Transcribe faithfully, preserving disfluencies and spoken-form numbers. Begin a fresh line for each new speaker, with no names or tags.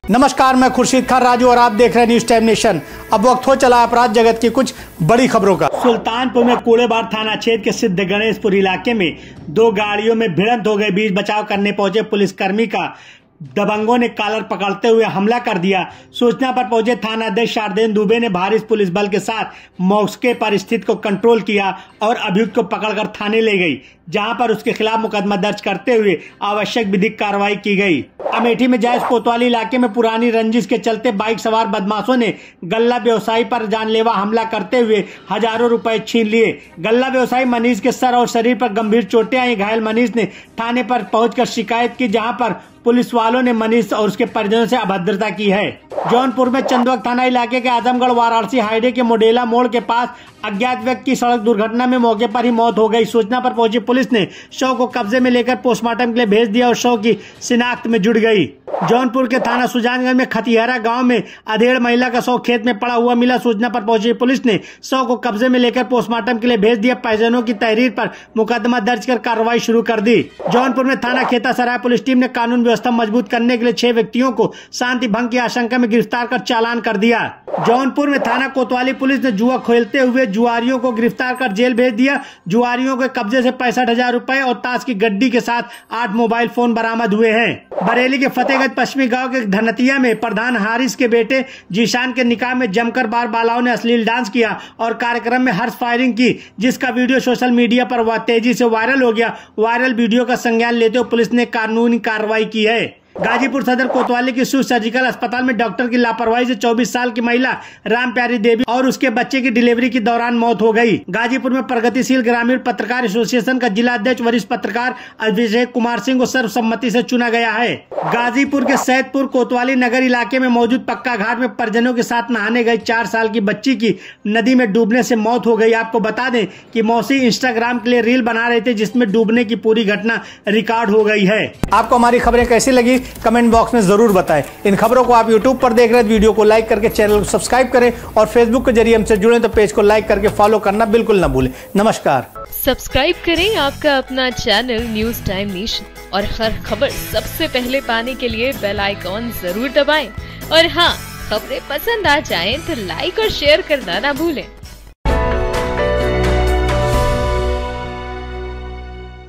नमस्कार, मैं खुर्शीद खान राजू और आप देख रहे हैं न्यूज टाइम नेशन। अब वक्त हो चला अपराध जगत की कुछ बड़ी खबरों का। सुल्तानपुर में कूड़ेबार थाना क्षेत्र के सिद्ध गणेशपुर इलाके में दो गाड़ियों में भिड़ंत हो गई। बीच बचाव करने पहुंचे पुलिसकर्मी का दबंगों ने कॉलर पकड़ते हुए हमला कर दिया। सूचना पर पहुंचे थानाध्यक्ष शारदेन दुबे ने भारी पुलिस बल के साथ मौके पर स्थिति को कंट्रोल किया और अभियुक्त को पकड़कर थाने ले गई, जहां पर उसके खिलाफ मुकदमा दर्ज करते हुए आवश्यक विधिक कार्रवाई की गई। अमेठी में जायज कोतवाली इलाके में पुरानी रंजिश के चलते बाइक सवार बदमाशों ने गल्ला व्यवसायी पर जानलेवा हमला करते हुए हजारों रुपए छीन लिए। गल्ला व्यवसायी मनीष के सर और शरीर पर गंभीर चोटें आई। घायल मनीष ने थाने पर पहुंचकर शिकायत की, जहां पर पुलिस वालों ने मनीष और उसके परिजनों से अभद्रता की है। जौनपुर में चंदवक थाना इलाके के आजमगढ़ वाराणसी हाईवे के मोडेला मोड़ के पास अज्ञात व्यक्ति की सड़क दुर्घटना में मौके पर ही मौत हो गई। सूचना पर पहुंची पुलिस ने शव को कब्जे में लेकर पोस्टमार्टम के लिए भेज दिया और शव की शिनाख्त में जुट गई। जौनपुर के थाना सुजानगंज में खतिहरा गांव में अधेड़ महिला का शव खेत में पड़ा हुआ मिला। सूचना पर पहुंची पुलिस ने शव को कब्जे में लेकर पोस्टमार्टम के लिए भेज दिया। परिजनों की तहरीर पर मुकदमा दर्ज कर कार्रवाई शुरू कर दी। जौनपुर में थाना खेता सराय पुलिस टीम ने कानून व्यवस्था मजबूत करने के लिए छह व्यक्तियों को शांति भंग की आशंका में गिरफ्तार कर चालान कर दिया। जौनपुर में थाना कोतवाली पुलिस ने जुआ खेलते हुए जुआरियों को गिरफ्तार कर जेल भेज दिया। जुआरियों के कब्जे से पैंसठ हजार रुपए और ताश की गड्डी के साथ आठ मोबाइल फोन बरामद हुए हैं। बरेली के फतेहगंज पश्चिमी गांव के धनतिया में प्रधान हारिस के बेटे जीशान के निकाह में जमकर बार बालाओं ने अश्लील डांस किया और कार्यक्रम में हर्ष फायरिंग की, जिसका वीडियो सोशल मीडिया पर तेजी से वायरल हो गया। वायरल वीडियो का संज्ञान लेते हुए पुलिस ने कानूनी कार्रवाई की है। गाजीपुर सदर कोतवाली के शिव सर्जिकल अस्पताल में डॉक्टर की लापरवाही से चौबीस साल की महिला राम प्यारी देवी और उसके बच्चे की डिलीवरी के दौरान मौत हो गई। गाजीपुर में प्रगतिशील ग्रामीण पत्रकार एसोसिएशन का जिला अध्यक्ष वरिष्ठ पत्रकार अभिषेक कुमार सिंह को सर्वसम्मति से चुना गया है। गाजीपुर के सैदपुर कोतवाली नगर इलाके में मौजूद पक्का घाट में परिजनों के साथ नहाने गई चार साल की बच्ची की नदी में डूबने से मौत हो गई। आपको बता दें कि मौसी इंस्टाग्राम के लिए रील बना रहे थे, जिसमें डूबने की पूरी घटना रिकॉर्ड हो गई है। आपको हमारी खबरें कैसी लगी कमेंट बॉक्स में जरूर बताएं। इन खबरों को आप यूट्यूब पर देख रहे हैं, वीडियो को लाइक करके चैनल को सब्सक्राइब करें और फेसबुक के जरिए हमसे जुड़े तो पेज को लाइक करके फॉलो करना बिल्कुल न भूलें। नमस्कार।
सब्सक्राइब करें आपका अपना चैनल न्यूज टाइम नेशन और हर खबर सबसे पहले पाने के लिए बेल आइकॉन जरूर दबाएं। और हाँ, खबरें पसंद आ जाएं तो लाइक और शेयर करना ना भूलें।